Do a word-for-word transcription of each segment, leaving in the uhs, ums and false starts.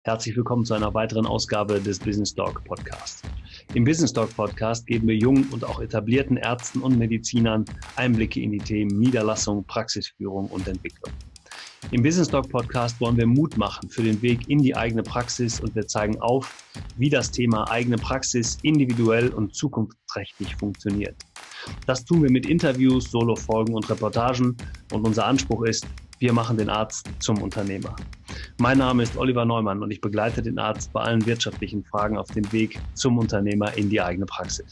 Herzlich willkommen zu einer weiteren Ausgabe des Business Talk Podcast. Im Business Talk Podcast geben wir jungen und auch etablierten Ärzten und Medizinern Einblicke in die Themen Niederlassung, Praxisführung und Entwicklung. Im Business Talk Podcast wollen wir Mut machen für den Weg in die eigene Praxis und wir zeigen auf, wie das Thema eigene Praxis individuell und zukunftsträchtig funktioniert. Das tun wir mit Interviews, Solo-Folgen und Reportagen und unser Anspruch ist, wir machen den Arzt zum Unternehmer. Mein Name ist Oliver Neumann und ich begleite den Arzt bei allen wirtschaftlichen Fragen auf dem Weg zum Unternehmer in die eigene Praxis.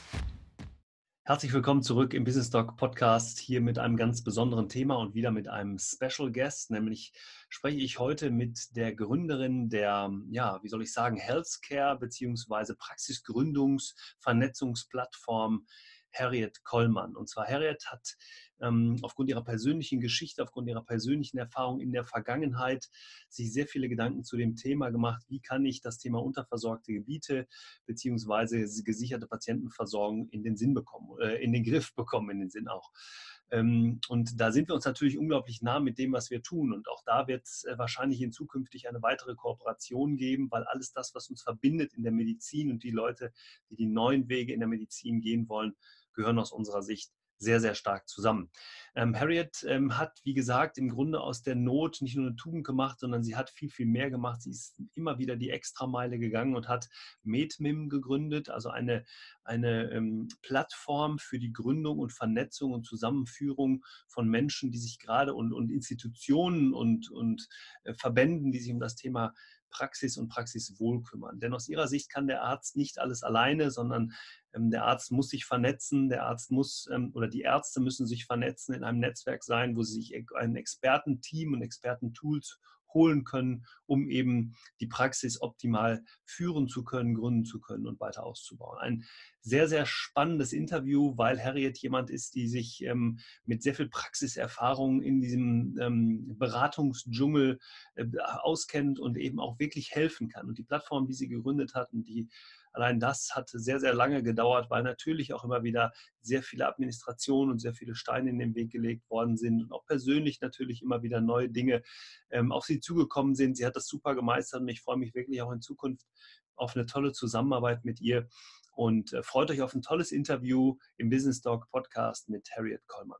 Herzlich willkommen zurück im Business Talk Podcast, hier mit einem ganz besonderen Thema und wieder mit einem Special Guest, nämlich spreche ich heute mit der Gründerin der, ja, wie soll ich sagen, Healthcare bzw. Praxisgründungs-, Vernetzungsplattform Harriet Kollmann. Und zwar Harriet hat ähm, aufgrund ihrer persönlichen Geschichte, aufgrund ihrer persönlichen Erfahrung in der Vergangenheit sich sehr viele Gedanken zu dem Thema gemacht, wie kann ich das Thema unterversorgte Gebiete bzw. gesicherte Patientenversorgung in den Sinn bekommen, äh, in den Griff bekommen, in den Sinn auch. Ähm, und da sind wir uns natürlich unglaublich nah mit dem, was wir tun. Und auch da wird es äh, wahrscheinlich in zukünftig eine weitere Kooperation geben, weil alles das, was uns verbindet in der Medizin und die Leute, die die neuen Wege in der Medizin gehen wollen, gehören aus unserer Sicht sehr, sehr stark zusammen. Ähm, Harriet ähm, hat, wie gesagt, im Grunde aus der Not nicht nur eine Tugend gemacht, sondern sie hat viel, viel mehr gemacht. Sie ist immer wieder die Extrameile gegangen und hat MedMim gegründet, also eine, eine ähm, Plattform für die Gründung und Vernetzung und Zusammenführung von Menschen, die sich gerade und, und Institutionen und, und äh, Verbänden, die sich um das Thema Praxis und Praxiswohl kümmern. Denn aus ihrer Sicht kann der Arzt nicht alles alleine, sondern ähm, der Arzt muss sich vernetzen, der Arzt muss ähm, oder die Ärzte müssen sich vernetzen, in einem Netzwerk sein, wo sie sich ein Expertenteam und Expertentools holen können, um eben die Praxis optimal führen zu können, gründen zu können und weiter auszubauen. Ein sehr, sehr spannendes Interview, weil Harriet jemand ist, die sich ähm, mit sehr viel Praxiserfahrung in diesem ähm, Beratungsdschungel äh, auskennt und eben auch wirklich helfen kann. Und die Plattform, die sie gegründet hat, und die allein das hat sehr, sehr lange gedauert, weil natürlich auch immer wieder sehr viele Administrationen und sehr viele Steine in den Weg gelegt worden sind und auch persönlich natürlich immer wieder neue Dinge ähm, auf sie zugekommen sind. Sie hat das super gemeistert und ich freue mich wirklich auch in Zukunft auf eine tolle Zusammenarbeit mit ihr und äh, freut euch auf ein tolles Interview im Business Talk Podcast mit Harriet Kollmann.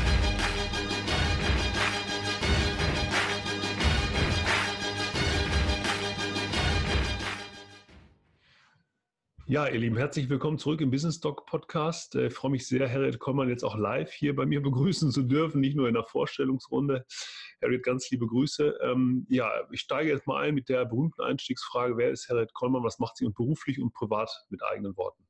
Ja, ihr Lieben, herzlich willkommen zurück im Business Talk Podcast. Ich freue mich sehr, Harriet Kollmann jetzt auch live hier bei mir begrüßen zu dürfen, nicht nur in der Vorstellungsrunde. Harriet, ganz liebe Grüße. Ähm, ja, ich steige jetzt mal ein mit der berühmten Einstiegsfrage, wer ist Harriet Kollmann, was macht sie und beruflich und privat mit eigenen Worten?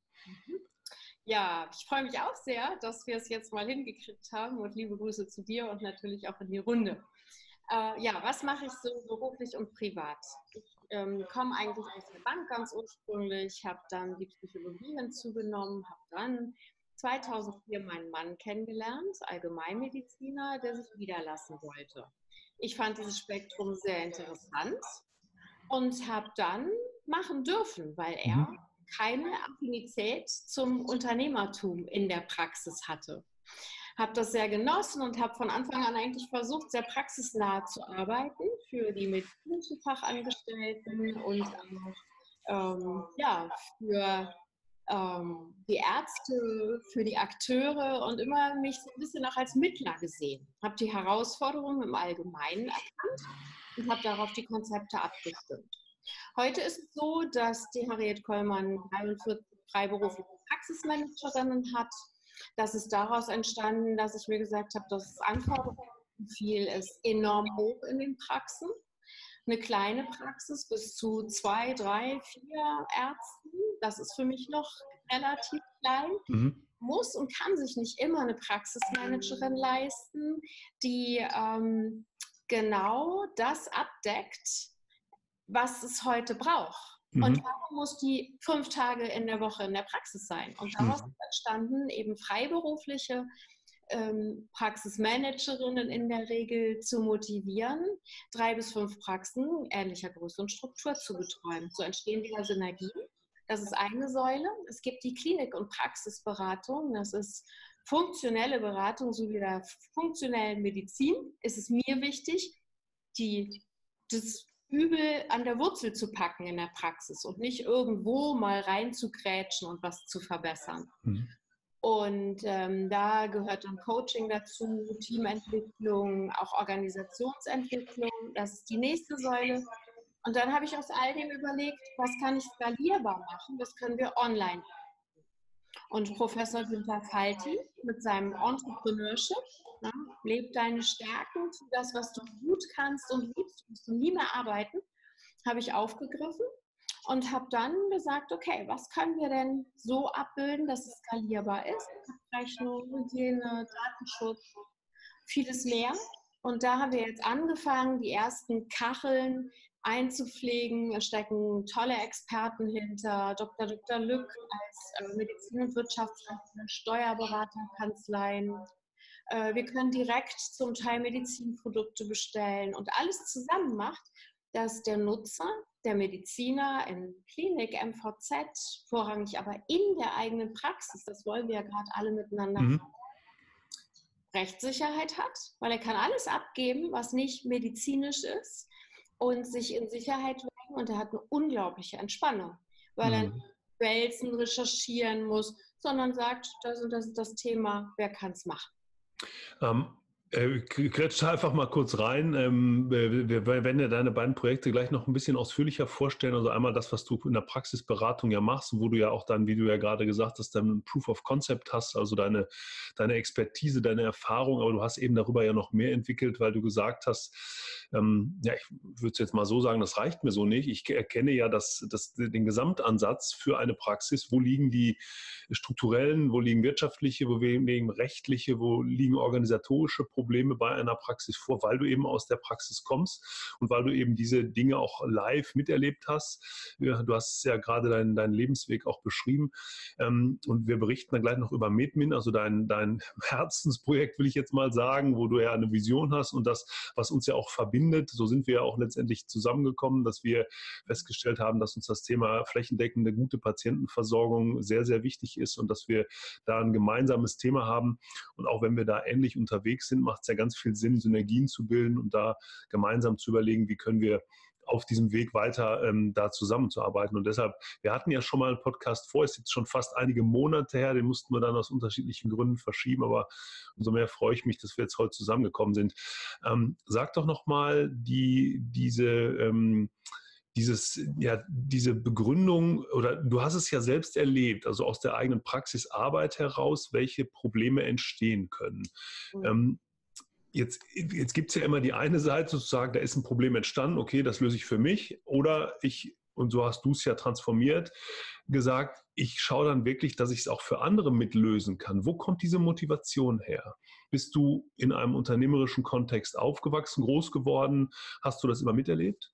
Ja, ich freue mich auch sehr, dass wir es jetzt mal hingekriegt haben und liebe Grüße zu dir und natürlich auch in die Runde. Äh, ja, was mache ich so beruflich und privat? Ich ähm, komme eigentlich aus der Bank ganz ursprünglich, habe dann die Psychologie hinzugenommen, habe dann zweitausendvier meinen Mann kennengelernt, Allgemeinmediziner, der sich niederlassen wollte. Ich fand dieses Spektrum sehr interessant und habe dann machen dürfen, weil er Mhm. keine Affinität zum Unternehmertum in der Praxis hatte. Habe das sehr genossen und habe von Anfang an eigentlich versucht, sehr praxisnah zu arbeiten für die medizinischen Fachangestellten und auch ähm, ja, für ähm, die Ärzte, für die Akteure und immer mich so ein bisschen auch als Mittler gesehen. Habe die Herausforderungen im Allgemeinen erkannt und habe darauf die Konzepte abgestimmt. Heute ist es so, dass die Harriet Kollmann dreiundvierzig freiberufliche Praxismanagerinnen hat. Das ist daraus entstanden, dass ich mir gesagt habe, das Anforderungsprofil ist enorm hoch in den Praxen. Eine kleine Praxis bis zu zwei, drei, vier Ärzten, das ist für mich noch relativ klein. Mhm. Muss und kann sich nicht immer eine Praxismanagerin leisten, die ähm, genau das abdeckt, was es heute braucht. Mhm. Und warum muss die fünf Tage in der Woche in der Praxis sein? Und daraus mhm. ist entstanden, eben freiberufliche ähm, Praxismanagerinnen in der Regel zu motivieren, drei bis fünf Praxen ähnlicher Größe und Struktur zu betreuen. So entstehen wieder Synergien. Das ist eine Säule. Es gibt die Klinik- und Praxisberatung. Das ist funktionelle Beratung sowie der funktionellen Medizin. Ist es mir wichtig, die, das Übel an der Wurzel zu packen in der Praxis und nicht irgendwo mal reinzugrätschen und was zu verbessern. Mhm. Und ähm, da gehört dann Coaching dazu, Teamentwicklung, auch Organisationsentwicklung. Das ist die nächste Säule. Und dann habe ich aus all dem überlegt, was kann ich skalierbar machen? Das können wir online machen. Und Professor Günther Falti mit seinem Entrepreneurship, ne, lebt deine Stärken, tu das, was du gut kannst und liebst, musst du nie mehr arbeiten, habe ich aufgegriffen und habe dann gesagt, okay, was können wir denn so abbilden, dass es skalierbar ist? Abrechnung, Hygiene, Datenschutz, vieles mehr. Und da haben wir jetzt angefangen, die ersten Kacheln einzupflegen. Es stecken tolle Experten hinter, Doktor Doktor Lück als äh, Medizin- und Wirtschaftsrechtler, Steuerberater, Kanzleien. Äh, wir können direkt zum Teil Medizinprodukte bestellen und alles zusammen macht, dass der Nutzer, der Mediziner in Klinik, M V Z, vorrangig aber in der eigenen Praxis, das wollen wir ja gerade alle miteinander, mhm. Rechtssicherheit hat, weil er kann alles abgeben, was nicht medizinisch ist und sich in Sicherheit wägen und er hat eine unglaubliche Entspannung, weil mhm. er nicht wälzen, recherchieren muss, sondern sagt, das und das ist das Thema, wer kann es machen. Ähm. Kretsch einfach mal kurz rein. Wir werden ja deine beiden Projekte gleich noch ein bisschen ausführlicher vorstellen. Also einmal das, was du in der Praxisberatung ja machst, wo du ja auch dann, wie du ja gerade gesagt hast, dann Proof of Concept hast, also deine, deine Expertise, deine Erfahrung. Aber du hast eben darüber ja noch mehr entwickelt, weil du gesagt hast, ähm, ja, ich würde es jetzt mal so sagen, das reicht mir so nicht. Ich erkenne ja das, das, den Gesamtansatz für eine Praxis. Wo liegen die strukturellen, wo liegen wirtschaftliche, wo liegen rechtliche, wo liegen organisatorische Probleme Probleme bei einer Praxis vor, weil du eben aus der Praxis kommst und weil du eben diese Dinge auch live miterlebt hast. Du hast ja gerade deinen, deinen Lebensweg auch beschrieben. Und wir berichten dann gleich noch über MedMin, also dein, dein Herzensprojekt, will ich jetzt mal sagen, wo du ja eine Vision hast und das, was uns ja auch verbindet. So sind wir ja auch letztendlich zusammengekommen, dass wir festgestellt haben, dass uns das Thema flächendeckende, gute Patientenversorgung sehr, sehr wichtig ist und dass wir da ein gemeinsames Thema haben. Und auch wenn wir da ähnlich unterwegs sind, macht es ja ganz viel Sinn, Synergien zu bilden und da gemeinsam zu überlegen, wie können wir auf diesem Weg weiter ähm, da zusammenzuarbeiten. Und deshalb, wir hatten ja schon mal einen Podcast vor, ist jetzt schon fast einige Monate her, den mussten wir dann aus unterschiedlichen Gründen verschieben, aber umso mehr freue ich mich, dass wir jetzt heute zusammengekommen sind. Ähm, sag doch nochmal die, diese... Ähm, Dieses, ja, diese Begründung, oder du hast es ja selbst erlebt, also aus der eigenen Praxisarbeit heraus, welche Probleme entstehen können. Mhm. Ähm, jetzt jetzt gibt es ja immer die eine Seite, sozusagen, da ist ein Problem entstanden, okay, das löse ich für mich, oder ich, und so hast du es ja transformiert, gesagt, ich schaue dann wirklich, dass ich es auch für andere mitlösen kann. Wo kommt diese Motivation her? Bist du in einem unternehmerischen Kontext aufgewachsen, groß geworden? Hast du das immer miterlebt?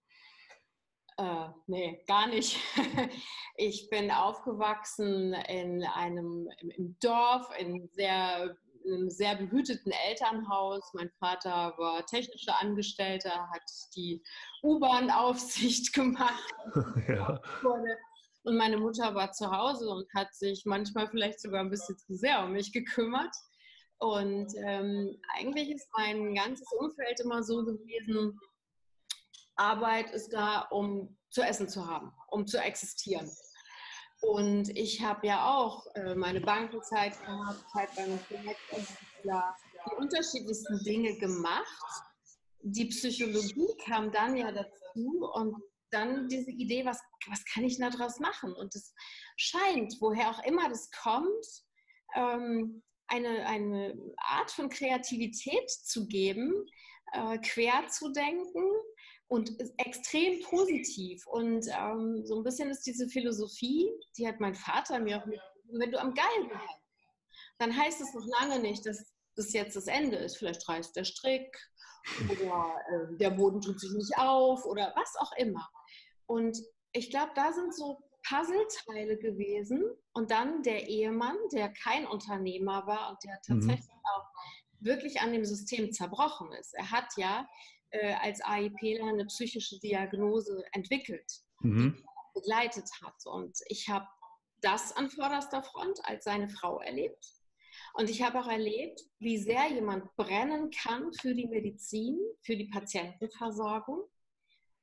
Äh, nee, gar nicht. Ich bin aufgewachsen in einem im Dorf, in sehr, einem sehr behüteten Elternhaus. Mein Vater war technischer Angestellter, hat die U-Bahn-Aufsicht gemacht. Ja. Und meine Mutter war zu Hause und hat sich manchmal vielleicht sogar ein bisschen zu sehr um mich gekümmert. Und ähm, eigentlich ist mein ganzes Umfeld immer so gewesen, Arbeit ist da, um zu essen zu haben, um zu existieren. Und ich habe ja auch äh, meine Bankenzeit gehabt, Zeit beim Projektentwickler, die unterschiedlichsten Dinge gemacht. Die Psychologie kam dann ja dazu und dann diese Idee, was, was kann ich da draus machen? Und es scheint, woher auch immer das kommt, ähm, eine, eine Art von Kreativität zu geben, äh, quer zu denken, und extrem positiv. Und ähm, so ein bisschen ist diese Philosophie, die hat mein Vater mir auch mitgegeben, wenn du am Galgen hängst, dann heißt es noch lange nicht, dass das jetzt das Ende ist. Vielleicht reißt der Strick oder äh, der Boden tut sich nicht auf oder was auch immer. Und ich glaube, da sind so Puzzleteile gewesen. Und dann der Ehemann, der kein Unternehmer war und der tatsächlich mhm. auch wirklich an dem System zerbrochen ist. Er hat ja äh, als AIPler eine psychische Diagnose entwickelt, mhm. die er begleitet hat. Und ich habe das an vorderster Front als seine Frau erlebt. Und ich habe auch erlebt, wie sehr jemand brennen kann für die Medizin, für die Patientenversorgung,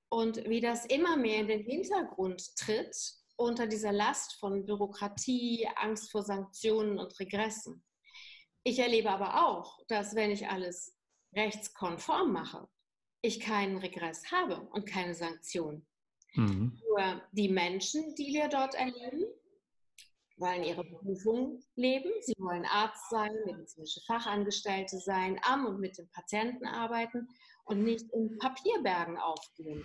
und wie das immer mehr in den Hintergrund tritt unter dieser Last von Bürokratie, Angst vor Sanktionen und Regressen. Ich erlebe aber auch, dass wenn ich alles rechtskonform mache, ich keinen Regress habe und keine Sanktionen. Mhm. Nur die Menschen, die wir dort erleben, wollen ihre Berufung leben. Sie wollen Arzt sein, medizinische Fachangestellte sein, am und mit den Patienten arbeiten und nicht in Papierbergen aufgehen.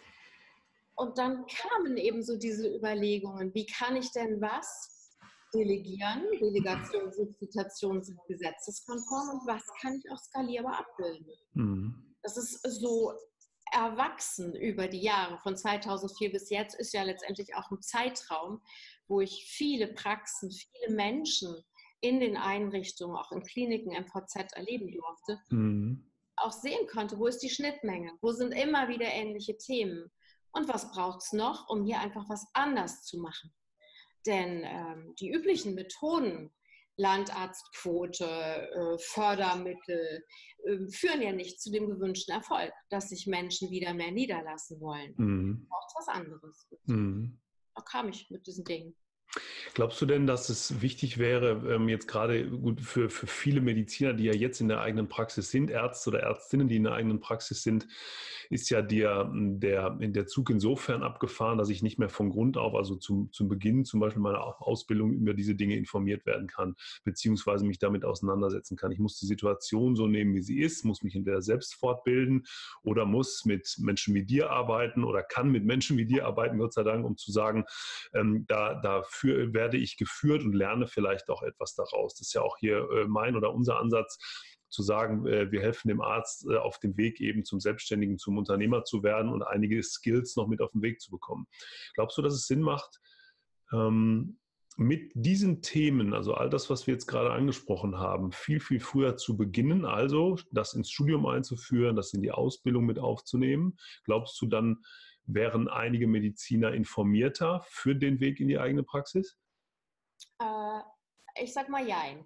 Und dann kamen eben so diese Überlegungen, wie kann ich denn was delegieren? Delegation, Substitution sind gesetzeskonform und was kann ich auch skalierbar abbilden? Mhm. Das ist so erwachsen über die Jahre. Von zweitausendvier bis jetzt ist ja letztendlich auch ein Zeitraum, wo ich viele Praxen, viele Menschen in den Einrichtungen, auch in Kliniken, M V Z erleben durfte, Mhm. auch sehen konnte, wo ist die Schnittmenge, wo sind immer wieder ähnliche Themen und was braucht es noch, um hier einfach was anders zu machen. Denn ähm, die üblichen Methoden, Landarztquote, äh, Fördermittel, äh, führen ja nicht zu dem gewünschten Erfolg, dass sich Menschen wieder mehr niederlassen wollen. Mhm. Braucht was anderes. Mhm. Da kam ich mit diesen Dingen. Glaubst du denn, dass es wichtig wäre, ähm, jetzt gerade gut für, für viele Mediziner, die ja jetzt in der eigenen Praxis sind, Ärzte oder Ärztinnen, die in der eigenen Praxis sind, ist ja der, der, der Zug insofern abgefahren, dass ich nicht mehr von Grund auf, also zum, zum Beginn zum Beispiel meiner Ausbildung über diese Dinge informiert werden kann, beziehungsweise mich damit auseinandersetzen kann. Ich muss die Situation so nehmen, wie sie ist, muss mich entweder selbst fortbilden oder muss mit Menschen wie dir arbeiten oder kann mit Menschen wie dir arbeiten, Gott sei Dank, um zu sagen, ähm, da, dafür werde ich geführt und lerne vielleicht auch etwas daraus. Das ist ja auch hier äh, mein oder unser Ansatz, zu sagen, äh, wir helfen dem Arzt äh, auf dem Weg eben zum Selbstständigen, zum Unternehmer zu werden und einige Skills noch mit auf den Weg zu bekommen. Glaubst du, dass es Sinn macht, ähm, mit diesen Themen, also all das, was wir jetzt gerade angesprochen haben, viel, viel früher zu beginnen, also das ins Studium einzuführen, das in die Ausbildung mit aufzunehmen? Glaubst du, dann wären einige Mediziner informierter für den Weg in die eigene Praxis? Äh, ich sag mal jein.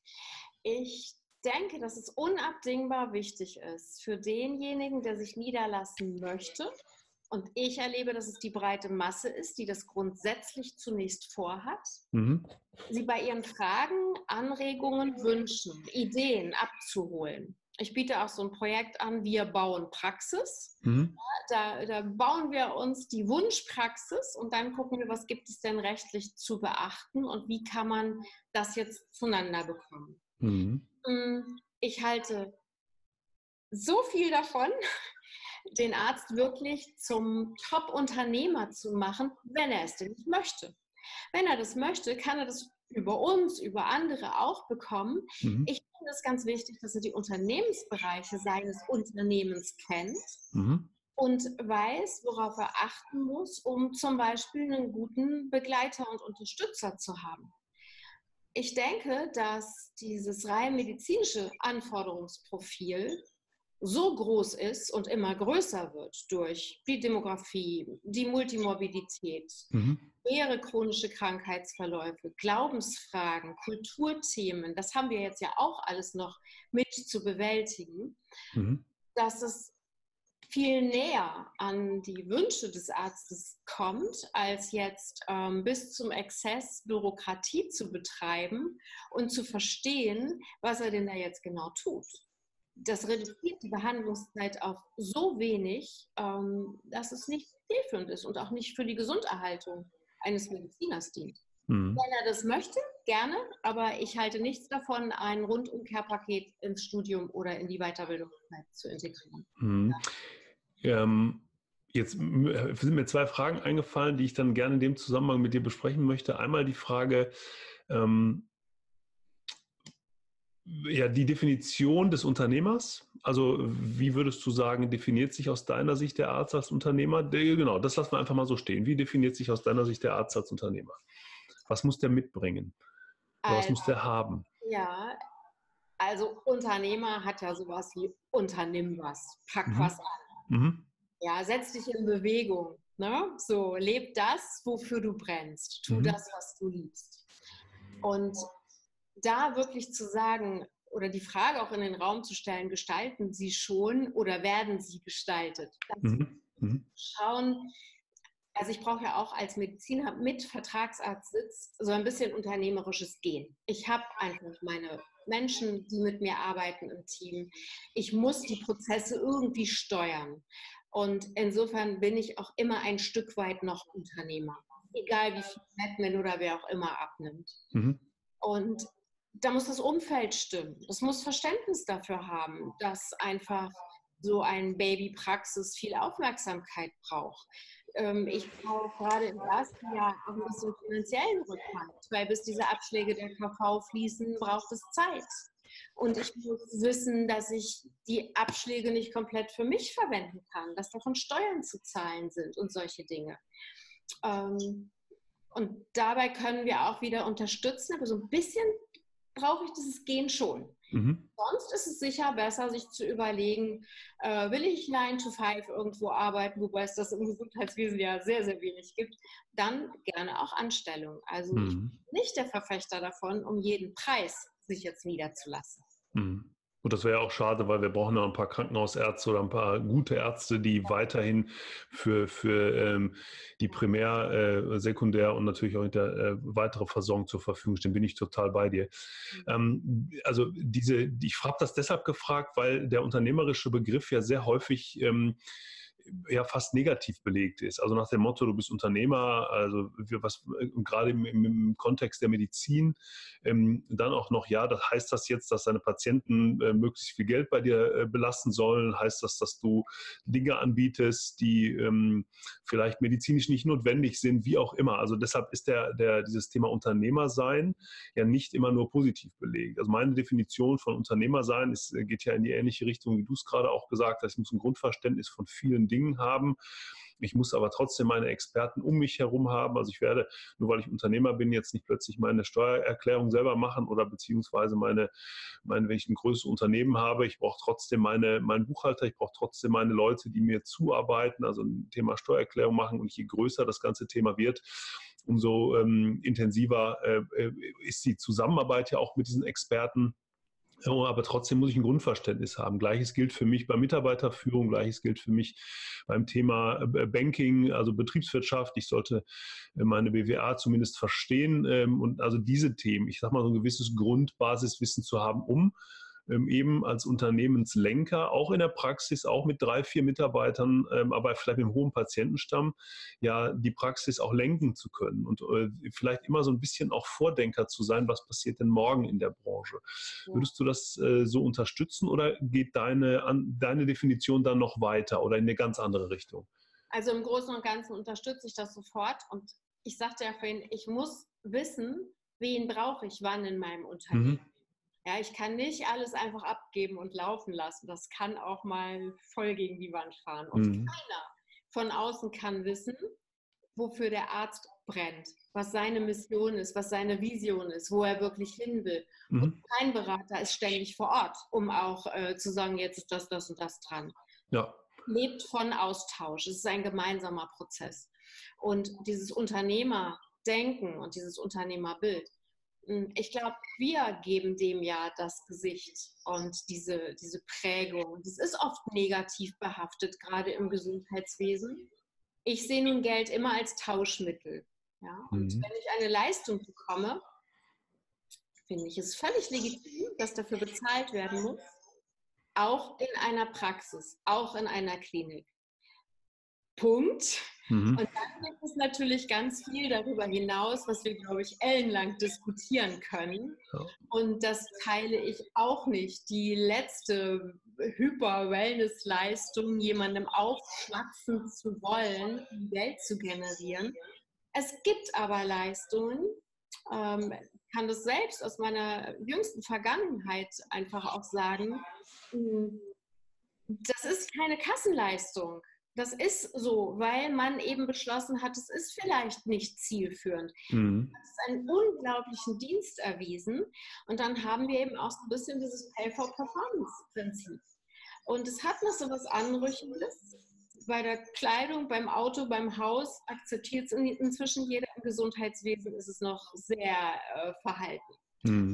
Ich denke, dass es unabdingbar wichtig ist für denjenigen, der sich niederlassen möchte. Und ich erlebe, dass es die breite Masse ist, die das grundsätzlich zunächst vorhat, Mhm. sie bei ihren Fragen, Anregungen, Wünschen, Ideen abzuholen. Ich biete auch so ein Projekt an, wir bauen Praxis. Mhm. Da, da bauen wir uns die Wunschpraxis und dann gucken wir, was gibt es denn rechtlich zu beachten und wie kann man das jetzt zueinander bekommen. Mhm. Ich halte so viel davon, den Arzt wirklich zum Top-Unternehmer zu machen, wenn er es denn nicht möchte. Wenn er das möchte, kann er das über uns, über andere auch bekommen. Mhm. Ich finde es ganz wichtig, dass er die Unternehmensbereiche seines Unternehmens kennt Mhm. und weiß, worauf er achten muss, um zum Beispiel einen guten Begleiter und Unterstützer zu haben. Ich denke, dass dieses rein medizinische Anforderungsprofil so groß ist und immer größer wird durch die Demografie, die Multimorbidität, Mhm. mehrere chronische Krankheitsverläufe, Glaubensfragen, Kulturthemen, das haben wir jetzt ja auch alles noch mit zu bewältigen, Mhm. dass es viel näher an die Wünsche des Arztes kommt, als jetzt ähm, bis zum Exzess Bürokratie zu betreiben und zu verstehen, was er denn da jetzt genau tut. Das reduziert die Behandlungszeit auf so wenig, ähm, dass es nicht zielführend ist und auch nicht für die Gesunderhaltung eines Mediziners dient. Mhm. Wenn er das möchte, gerne, aber ich halte nichts davon, ein Rundumkehrpaket ins Studium oder in die Weiterbildungszeit zu integrieren. Mhm. Ähm, jetzt sind mir zwei Fragen eingefallen, die ich dann gerne in dem Zusammenhang mit dir besprechen möchte. Einmal die Frage, ähm, ja, die Definition des Unternehmers. Also wie würdest du sagen, definiert sich aus deiner Sicht der Arzt als Unternehmer? Der, genau, das lassen wir einfach mal so stehen. Wie definiert sich aus deiner Sicht der Arzt als Unternehmer? Was muss der mitbringen? Oder was Also, muss der haben? ja, also Unternehmer hat ja sowas wie unternimm was, pack Mhm. was an. Mhm. Ja, setz dich in Bewegung. Ne? So, leb das, wofür du brennst. Tu Mhm. das, was du liebst. Und da wirklich zu sagen oder die Frage auch in den Raum zu stellen, gestalten Sie schon oder werden Sie gestaltet? Das Mhm. Mhm. Schauen, also ich brauche ja auch als Mediziner mit Vertragsarztsitz so ein bisschen unternehmerisches Gehen. Ich habe einfach meine Menschen, die mit mir arbeiten im Team. Ich muss die Prozesse irgendwie steuern. Und insofern bin ich auch immer ein Stück weit noch Unternehmer. Egal wie viel Admin oder wer auch immer abnimmt. Mhm. Und da muss das Umfeld stimmen. Das muss Verständnis dafür haben, dass einfach so ein Babypraxis viel Aufmerksamkeit braucht. Ähm, ich brauche gerade im ersten Jahr auch ein bisschen finanziellen Rückhalt, weil bis diese Abschläge der K V fließen, braucht es Zeit. Und ich muss wissen, dass ich die Abschläge nicht komplett für mich verwenden kann, dass davon Steuern zu zahlen sind und solche Dinge. Ähm, und dabei können wir auch wieder unterstützen, aber so ein bisschen brauche ich dieses Gehen schon. Mhm. Sonst ist es sicher besser, sich zu überlegen, äh, will ich nine to five irgendwo arbeiten, wobei es das im Gesundheitswesen ja sehr, sehr wenig gibt, dann gerne auch Anstellung. Also ich bin Mhm. nicht der Verfechter davon, um jeden Preis sich jetzt niederzulassen. Mhm. Und das wäre ja auch schade, weil wir brauchen ja ein paar Krankenhausärzte oder ein paar gute Ärzte, die weiterhin für, für ähm, die Primär-, äh, Sekundär- und natürlich auch der äh, weitere Versorgung zur Verfügung stehen. Bin ich total bei dir. Ähm, also diese, ich habe das deshalb gefragt, weil der unternehmerische Begriff ja sehr häufig ähm, ja fast negativ belegt ist. Also nach dem Motto, du bist Unternehmer, also was gerade im, im Kontext der Medizin, ähm, dann auch noch, ja, das heißt das jetzt, dass deine Patienten äh, möglichst viel Geld bei dir äh, belasten sollen? Heißt das, dass du Dinge anbietest, die ähm, vielleicht medizinisch nicht notwendig sind, wie auch immer? Also deshalb ist der, der, dieses Thema Unternehmersein ja nicht immer nur positiv belegt. Also meine Definition von Unternehmersein ist, geht ja in die ähnliche Richtung, wie du es gerade auch gesagt hast. Ich muss ein Grundverständnis von vielen Dingen haben. Ich muss aber trotzdem meine Experten um mich herum haben. Also ich werde, nur weil ich Unternehmer bin, jetzt nicht plötzlich meine Steuererklärung selber machen oder beziehungsweise meine, meine wenn ich ein größeres Unternehmen habe, ich brauche trotzdem meine, meinen Buchhalter, ich brauche trotzdem meine Leute, die mir zuarbeiten, also ein Thema Steuererklärung machen. Und je größer das ganze Thema wird, umso ähm, intensiver äh, ist die Zusammenarbeit ja auch mit diesen Experten. Aber trotzdem muss ich ein Grundverständnis haben. Gleiches gilt für mich bei Mitarbeiterführung, Gleiches gilt für mich beim Thema Banking, also Betriebswirtschaft. Ich sollte meine B W A zumindest verstehen und also diese Themen, ich sage mal so ein gewisses Grundbasiswissen zu haben, um eben als Unternehmenslenker, auch in der Praxis, auch mit drei, vier Mitarbeitern, aber vielleicht mit einem hohen Patientenstamm, ja, die Praxis auch lenken zu können und vielleicht immer so ein bisschen auch Vordenker zu sein, was passiert denn morgen in der Branche. Ja. Würdest du das äh, so unterstützen oder geht deine, an, deine Definition dann noch weiter oder in eine ganz andere Richtung? Also im Großen und Ganzen unterstütze ich das sofort. Und ich sagte ja vorhin, ich muss wissen, wen brauche ich wann in meinem Unternehmen. Mhm. Ja, ich kann nicht alles einfach abgeben und laufen lassen. Das kann auch mal voll gegen die Wand fahren. Und Mhm. keiner von außen kann wissen, wofür der Arzt brennt, was seine Mission ist, was seine Vision ist, wo er wirklich hin will. Und Mhm. kein Berater ist ständig vor Ort, um auch äh, zu sagen, jetzt ist das, das und das dran. Ja. Lebt von Austausch. Es ist ein gemeinsamer Prozess. Und dieses Unternehmerdenken und dieses Unternehmerbild, ich glaube, wir geben dem ja das Gesicht und diese, diese Prägung. Das ist oft negativ behaftet, gerade im Gesundheitswesen. Ich sehe nun Geld immer als Tauschmittel. Ja? Und Mhm. wenn ich eine Leistung bekomme, finde ich es völlig legitim, dass dafür bezahlt werden muss. Auch in einer Praxis, auch in einer Klinik. Punkt. Mhm. Und dann gibt es natürlich ganz viel darüber hinaus, was wir, glaube ich, ellenlang diskutieren können. Ja. Und das teile ich auch nicht. Die letzte Hyper-Wellness-Leistung, jemandem aufschwatzen zu wollen, um Geld zu generieren. Es gibt aber Leistungen, ähm, kann das selbst aus meiner jüngsten Vergangenheit einfach auch sagen, das ist keine Kassenleistung. Das ist so, weil man eben beschlossen hat, es ist vielleicht nicht zielführend. Mhm. Es ist einen unglaublichen Dienst erwiesen. Und dann haben wir eben auch so ein bisschen dieses Pay-for-Performance-Prinzip. Und es hat noch so was Anrüchiges. Bei der Kleidung, beim Auto, beim Haus akzeptiert es inzwischen jeder. Im Gesundheitswesen ist es noch sehr äh, verhalten. Mhm.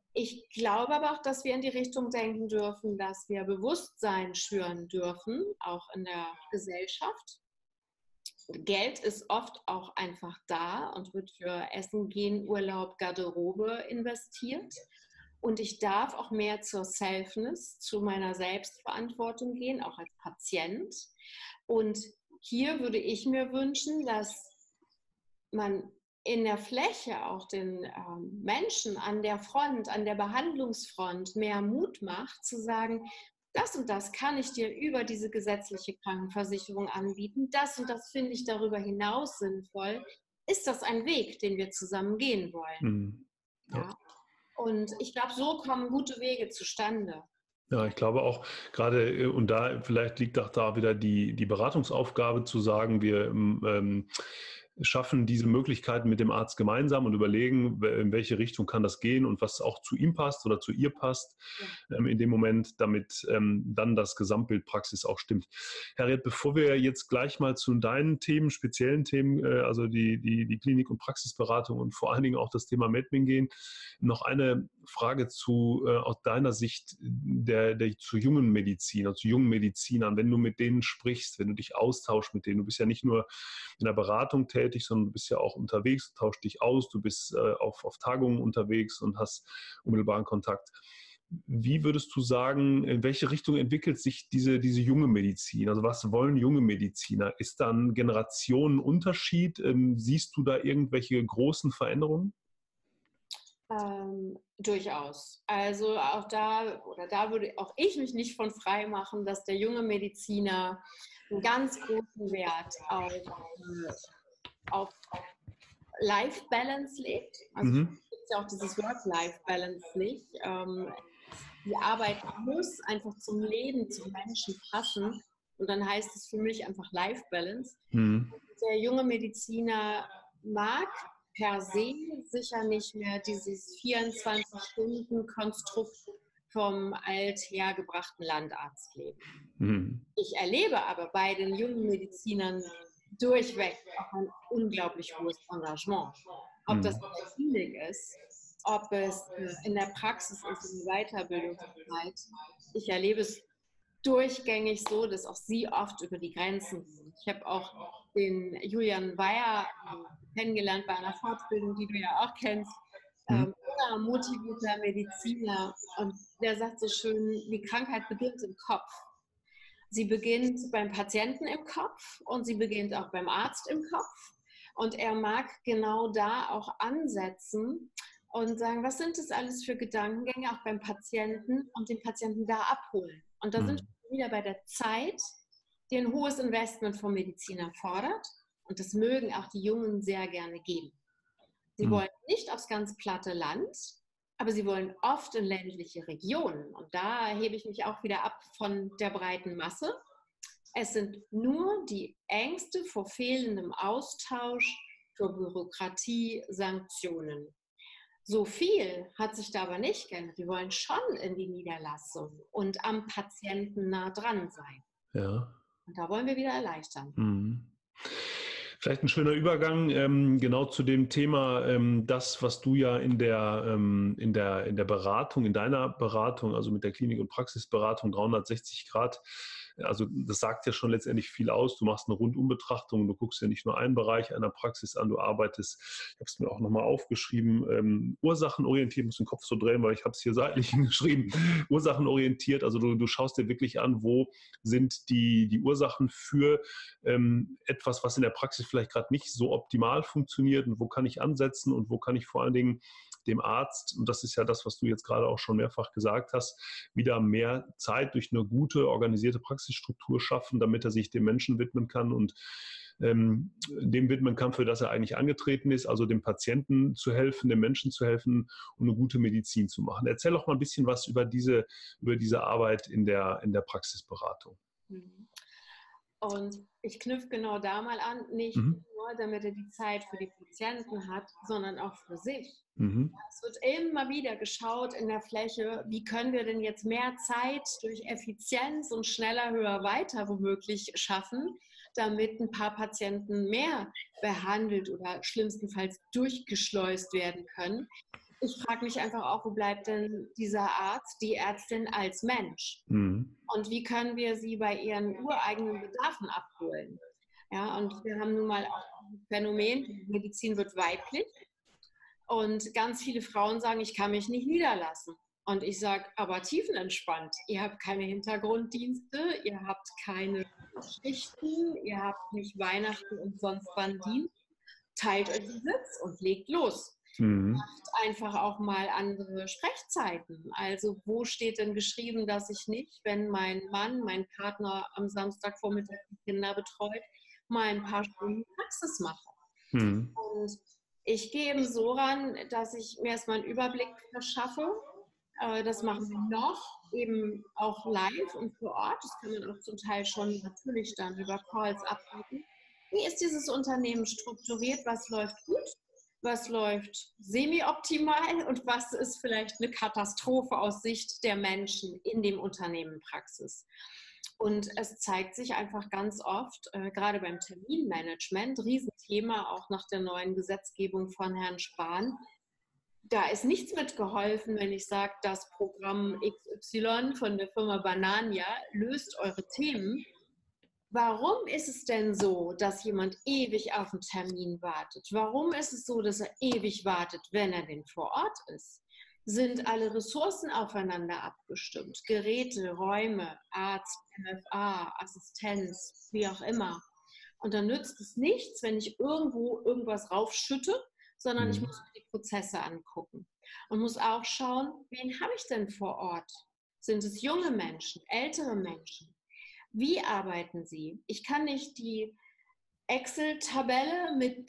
Ich glaube aber auch, dass wir in die Richtung denken dürfen, dass wir Bewusstsein schüren dürfen, auch in der Gesellschaft. Geld ist oft auch einfach da und wird für Essen, Gehen, Urlaub, Garderobe investiert. Und ich darf auch mehr zur Selfness, zu meiner Selbstverantwortung gehen, auch als Patient. Und hier würde ich mir wünschen, dass man in der Fläche auch den ähm, Menschen an der Front, an der Behandlungsfront mehr Mut macht, zu sagen, das und das kann ich dir über diese gesetzliche Krankenversicherung anbieten, das und das finde ich darüber hinaus sinnvoll. Ist das ein Weg, den wir zusammen gehen wollen? Mhm. Ja. Ja. Und ich glaube, so kommen gute Wege zustande. Ja, ich glaube auch gerade, und da vielleicht liegt auch da wieder die, die Beratungsaufgabe zu sagen, wir ähm, schaffen diese Möglichkeiten mit dem Arzt gemeinsam und überlegen, in welche Richtung kann das gehen und was auch zu ihm passt oder zu ihr passt, ja. ähm, in dem Moment, damit ähm, dann das Gesamtbild Praxis auch stimmt. Harriet, bevor wir jetzt gleich mal zu deinen Themen, speziellen Themen, äh, also die, die, die Klinik- und Praxisberatung und vor allen Dingen auch das Thema Medmin gehen, noch eine Frage zu, äh, aus deiner Sicht der, der zu jungen Medizinern, zu jungen Medizinern, wenn du mit denen sprichst, wenn du dich austauschst mit denen, du bist ja nicht nur in der Beratung tätig, sondern du bist ja auch unterwegs, du tauschst dich aus, du bist äh, auf, auf Tagungen unterwegs und hast unmittelbaren Kontakt. Wie würdest du sagen, in welche Richtung entwickelt sich diese, diese junge Medizin? Also was wollen junge Mediziner? Ist da ein Generationenunterschied? Ähm, siehst du da irgendwelche großen Veränderungen? Ähm, durchaus. Also auch da, oder da würde auch ich mich nicht von frei machen, dass der junge Mediziner einen ganz großen Wert auf, äh, auf Life-Balance legt. Also Mhm. es gibt ja auch dieses Work-Life-Balance nicht. Ähm, die Arbeit muss einfach zum Leben, zum Menschen passen. Und dann heißt es für mich einfach Life-Balance. Mhm. Der junge Mediziner mag per se sicher nicht mehr dieses vierundzwanzig-Stunden-Konstrukt vom althergebrachten Landarztleben. Mhm. Ich erlebe aber bei den jungen Medizinern durchweg auch ein unglaublich hohes Engagement. Ob das in der Klinik ist, ob es in der Praxis ist, in der Weiterbildungszeit. Ich erlebe es durchgängig so, dass auch sie oft über die Grenzen gehen. Ich habe auch den Julian Weyer kennengelernt bei einer Fortbildung, die du ja auch kennst. Mhm. Ähm, motivierter Mediziner. Und der sagt so schön, die Krankheit beginnt im Kopf. Sie beginnt beim Patienten im Kopf und sie beginnt auch beim Arzt im Kopf. Und er mag genau da auch ansetzen und sagen, was sind das alles für Gedankengänge auch beim Patienten und den Patienten da abholen. Und da mhm. sind wir wieder bei der Zeit, die ein hohes Investment vom Mediziner fordert. Und das mögen auch die Jungen sehr gerne geben. Sie mhm. wollen nicht aufs ganz platte Land, aber sie wollen oft in ländliche Regionen. Und da hebe ich mich auch wieder ab von der breiten Masse. Es sind nur die Ängste vor fehlendem Austausch, vor Bürokratie, Sanktionen. So viel hat sich da aber nicht geändert. Wir wollen schon in die Niederlassung und am Patienten nah dran sein. Ja. Und da wollen wir wieder erleichtern. Mhm. Vielleicht ein schöner Übergang ähm, genau zu dem Thema, ähm, das, was du ja in der, ähm, in der, in der Beratung, in deiner Beratung, also mit der Klinik- und Praxisberatung dreihundertsechzig Grad, also das sagt ja schon letztendlich viel aus. Du machst eine Rundumbetrachtung, du guckst ja nicht nur einen Bereich einer Praxis an, du arbeitest, ich habe es mir auch nochmal aufgeschrieben, ähm, ursachenorientiert, muss den Kopf so drehen, weil ich habe es hier seitlich hingeschrieben, ursachenorientiert, also du, du schaust dir wirklich an, wo sind die, die Ursachen für ähm, etwas, was in der Praxis vielleicht gerade nicht so optimal funktioniert und wo kann ich ansetzen und wo kann ich vor allen Dingen dem Arzt, und das ist ja das, was du jetzt gerade auch schon mehrfach gesagt hast, wieder mehr Zeit durch eine gute, organisierte Praxisstruktur schaffen, damit er sich dem Menschen widmen kann und ähm, dem widmen kann, für das er eigentlich angetreten ist, also dem Patienten zu helfen, dem Menschen zu helfen und eine gute Medizin zu machen. Erzähl doch mal ein bisschen was über diese, über diese Arbeit in der, in der Praxisberatung. Und ich knüpfe genau da mal an, nicht mhm. nur, damit er die Zeit für die Patienten hat, sondern auch für sich. Mhm. Es wird immer wieder geschaut in der Fläche, wie können wir denn jetzt mehr Zeit durch Effizienz und schneller, höher, weiter womöglich schaffen, damit ein paar Patienten mehr behandelt oder schlimmstenfalls durchgeschleust werden können. ich frage mich einfach auch, wo bleibt denn dieser Arzt, die Ärztin als Mensch? Mhm. Und wie können wir sie bei ihren ureigenen Bedarfen abholen? Ja, und wir haben nun mal auch ein Phänomen, die Medizin wird weiblich und ganz viele Frauen sagen, ich kann mich nicht niederlassen. Und ich sage, aber tiefenentspannt. Ihr habt keine Hintergrunddienste, ihr habt keine Schichten, ihr habt nicht Weihnachten und sonst wann Dienst. Teilt euch den Sitz und legt los. Mhm. Macht einfach auch mal andere Sprechzeiten. Also wo steht denn geschrieben, dass ich nicht, wenn mein Mann, mein Partner am Samstagvormittag die Kinder betreut, mal ein paar Stunden Praxis mache. Mhm. Und ich gehe eben so ran, dass ich mir erstmal einen Überblick verschaffe. Das machen wir noch, eben auch live und vor Ort. Das kann man auch zum Teil schon natürlich dann über Calls abhalten. Wie ist dieses Unternehmen strukturiert? Was läuft gut? Was läuft semi-optimal? Und was ist vielleicht eine Katastrophe aus Sicht der Menschen in dem Unternehmen Praxis? Und es zeigt sich einfach ganz oft, äh, gerade beim Terminmanagement, Riesenthema auch nach der neuen Gesetzgebung von Herrn Spahn. Da ist nichts mitgeholfen, wenn ich sage, das Programm X Y von der Firma Banania löst eure Themen. Warum ist es denn so, dass jemand ewig auf einen Termin wartet? Warum ist es so, dass er ewig wartet, wenn er denn vor Ort ist? Sind alle Ressourcen aufeinander abgestimmt? Geräte, Räume, Arzt, M F A, Assistenz, wie auch immer. Und dann nützt es nichts, wenn ich irgendwo irgendwas raufschütte, sondern mhm. ich muss mir die Prozesse angucken und muss auch schauen, wen habe ich denn vor Ort? Sind es junge Menschen, ältere Menschen? Wie arbeiten sie? Ich kann nicht die Excel-Tabelle mit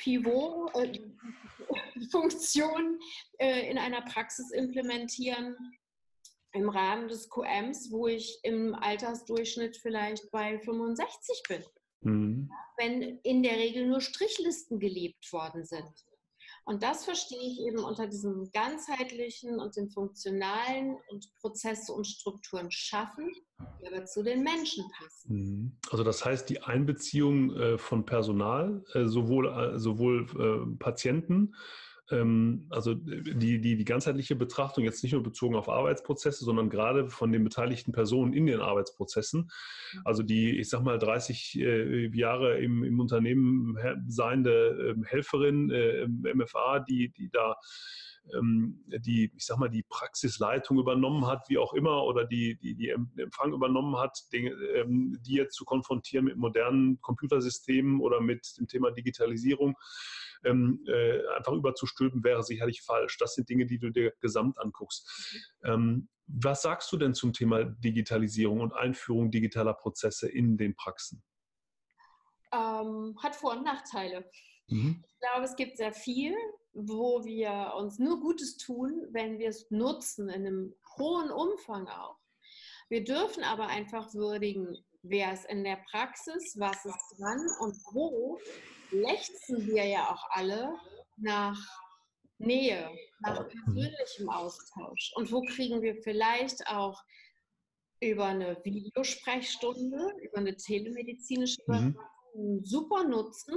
Pivot-Funktion äh, in einer Praxis implementieren im Rahmen des Q Ms, wo ich im Altersdurchschnitt vielleicht bei fünfundsechzig bin, mhm. wenn in der Regel nur Strichlisten gelebt worden sind. Und das verstehe ich eben unter diesem ganzheitlichen und dem funktionalen und Prozesse und Strukturen schaffen, die aber zu den Menschen passen. Also das heißt, die Einbeziehung äh, von Personal, äh, sowohl, äh, sowohl äh, Patienten, ähm, also die, die, die ganzheitliche Betrachtung, jetzt nicht nur bezogen auf Arbeitsprozesse, sondern gerade von den beteiligten Personen in den Arbeitsprozessen. Also die, ich sag mal, dreißig äh, Jahre im, im Unternehmen seiende äh, Helferin, äh, M F A, die, die da die, ich sag mal, die Praxisleitung übernommen hat, wie auch immer, oder die, die, die Empfang übernommen hat, die, die jetzt zu konfrontieren mit modernen Computersystemen oder mit dem Thema Digitalisierung, ähm, äh, einfach überzustülpen, wäre sicherlich falsch. Das sind Dinge, die du dir gesamt anguckst. Ähm, was sagst du denn zum Thema Digitalisierung und Einführung digitaler Prozesse in den Praxen? Ähm, hat Vor- und Nachteile. Mhm. Ich glaube, es gibt sehr viel, wo wir uns nur Gutes tun, wenn wir es nutzen, in einem hohen Umfang auch. Wir dürfen aber einfach würdigen, wer ist in der Praxis, was ist dran und wo lechzen wir ja auch alle nach Nähe, nach persönlichem Austausch. Und wo kriegen wir vielleicht auch über eine Videosprechstunde, über eine telemedizinische mhm. einen super Nutzen.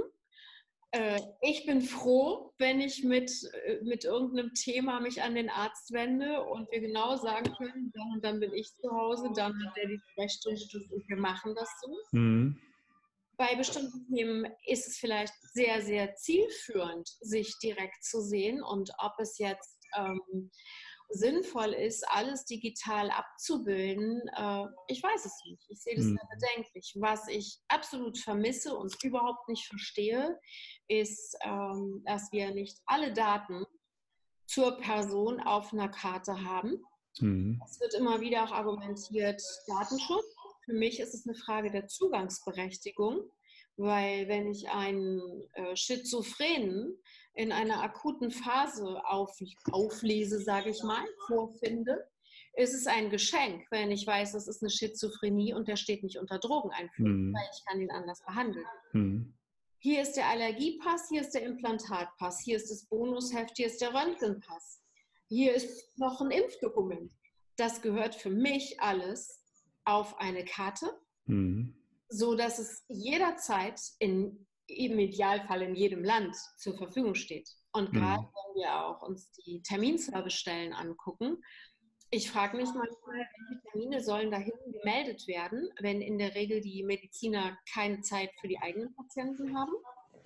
Ich bin froh, wenn ich mit, mit irgendeinem Thema mich an den Arzt wende und wir genau sagen können, dann und dann bin ich zu Hause, dann hat er die Sprechstunde und wir machen das so. Mhm. Bei bestimmten Themen ist es vielleicht sehr, sehr zielführend, sich direkt zu sehen, und ob es jetzt ähm, sinnvoll ist, alles digital abzubilden, äh, ich weiß es nicht. Ich sehe das sehr bedenklich. Was ich absolut vermisse und überhaupt nicht verstehe, ist, ähm, dass wir nicht alle Daten zur Person auf einer Karte haben. Mhm. Es wird immer wieder auch argumentiert, Datenschutz. Für mich ist es eine Frage der Zugangsberechtigung, weil wenn ich einen äh, Schizophrenen in einer akuten Phase auf, auflese, sage ich mal, vorfinde, ist es ein Geschenk, wenn ich weiß, das ist eine Schizophrenie und der steht nicht unter Drogeneinfluss, mhm. weil ich kann ihn anders behandeln. Mhm. Hier ist der Allergiepass, hier ist der Implantatpass, hier ist das Bonusheft, hier ist der Röntgenpass, hier ist noch ein Impfdokument. Das gehört für mich alles auf eine Karte, mhm. so dass es jederzeit in im Idealfall in jedem Land zur Verfügung steht. Und gerade Mhm. wenn wir auch uns die Terminservicestellen angucken, ich frage mich manchmal, welche Termine sollen dahin gemeldet werden, wenn in der Regel die Mediziner keine Zeit für die eigenen Patienten haben?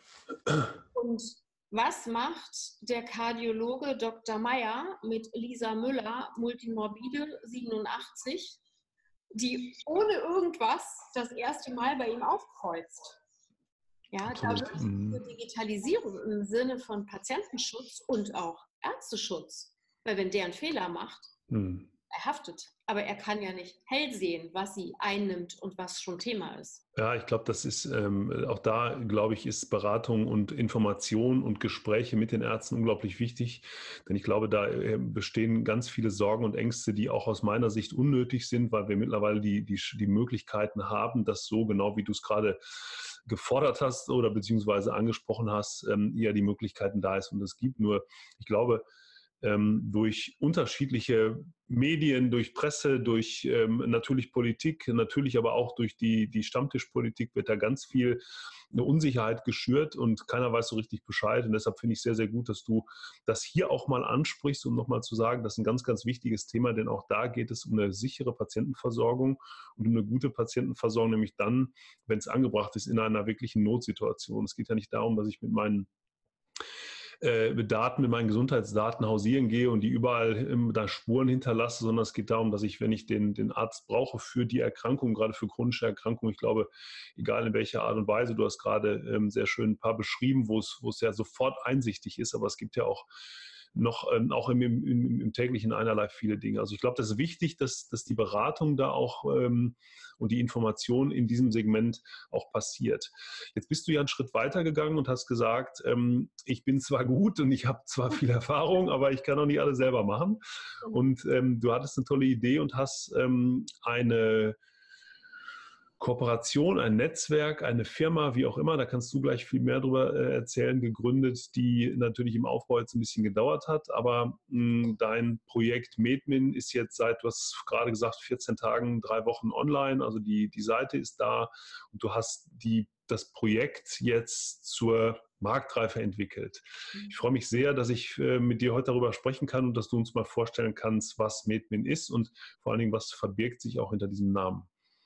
Und was macht der Kardiologe Doktor Meyer mit Lisa Müller, Multimorbide, siebenundachtzig, die ohne irgendwas das erste Mal bei ihm aufkreuzt? Ja, da Absolut. wird Mhm. diese Digitalisierung im Sinne von Patientenschutz und auch Ärzteschutz, weil wenn der einen Fehler macht, Mhm. er haftet. Aber er kann ja nicht hell sehen, was sie einnimmt und was schon Thema ist. Ja, ich glaube, das ist ähm, auch da, glaube ich, ist Beratung und Information und Gespräche mit den Ärzten unglaublich wichtig. Denn ich glaube, da äh, bestehen ganz viele Sorgen und Ängste, die auch aus meiner Sicht unnötig sind, weil wir mittlerweile die, die, die Möglichkeiten haben, dass so genau wie du es gerade gefordert hast oder beziehungsweise angesprochen hast, ähm, eher die Möglichkeiten da ist und es gibt. Nur, ich glaube, ähm, durch unterschiedliche Medien, durch Presse, durch ähm, natürlich Politik, natürlich aber auch durch die, die Stammtischpolitik wird da ganz viel eine Unsicherheit geschürt und keiner weiß so richtig Bescheid. Und deshalb finde ich sehr, sehr gut, dass du das hier auch mal ansprichst, um nochmal zu sagen, das ist ein ganz, ganz wichtiges Thema, denn auch da geht es um eine sichere Patientenversorgung und um eine gute Patientenversorgung, nämlich dann, wenn es angebracht ist, in einer wirklichen Notsituation. Es geht ja nicht darum, dass ich mit meinen äh, Daten, mit meinen Gesundheitsdaten hausieren gehe und die überall ähm, da Spuren hinterlasse, sondern es geht darum, dass ich, wenn ich den, den Arzt brauche für die Erkrankung, gerade für chronische Erkrankungen, ich glaube, egal in welcher Art und Weise, du hast gerade ähm, sehr schön ein paar beschrieben, wo es, wo es ja sofort einsichtig ist, aber es gibt ja auch noch ähm, auch im, im, im täglichen einerlei viele Dinge. Also ich glaube, das ist wichtig, dass, dass die Beratung da auch ähm, und die Information in diesem Segment auch passiert. Jetzt bist du ja einen Schritt weiter gegangen und hast gesagt, ähm, ich bin zwar gut und ich habe zwar viel Erfahrung, aber ich kann auch nicht alles selber machen. Und ähm, du hattest eine tolle Idee und hast ähm, eine Kooperation, ein Netzwerk, eine Firma, wie auch immer, da kannst du gleich viel mehr darüber äh, erzählen, gegründet, die natürlich im Aufbau jetzt ein bisschen gedauert hat, aber mh, dein Projekt MedMin ist jetzt seit, du hast gerade gesagt, vierzehn Tagen, drei Wochen online, also die, die Seite ist da und du hast die, das Projekt jetzt zur Marktreife entwickelt. Ich freue mich sehr, dass ich äh, mit dir heute darüber sprechen kann und dass du uns mal vorstellen kannst, was MedMin ist und vor allen Dingen, was verbirgt sich auch hinter diesem Namen.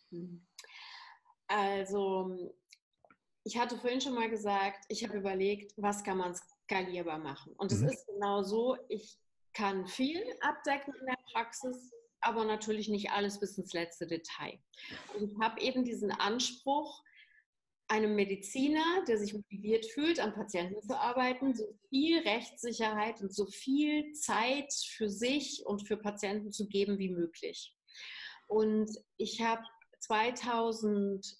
Also, ich hatte vorhin schon mal gesagt, ich habe überlegt, was kann man skalierbar machen. Und es Mhm. ist genau so, ich kann viel abdecken in der Praxis, aber natürlich nicht alles bis ins letzte Detail. Und ich habe eben diesen Anspruch, einem Mediziner, der sich motiviert fühlt, am Patienten zu arbeiten, so viel Rechtssicherheit und so viel Zeit für sich und für Patienten zu geben wie möglich. Und ich habe zweitausendzwölf,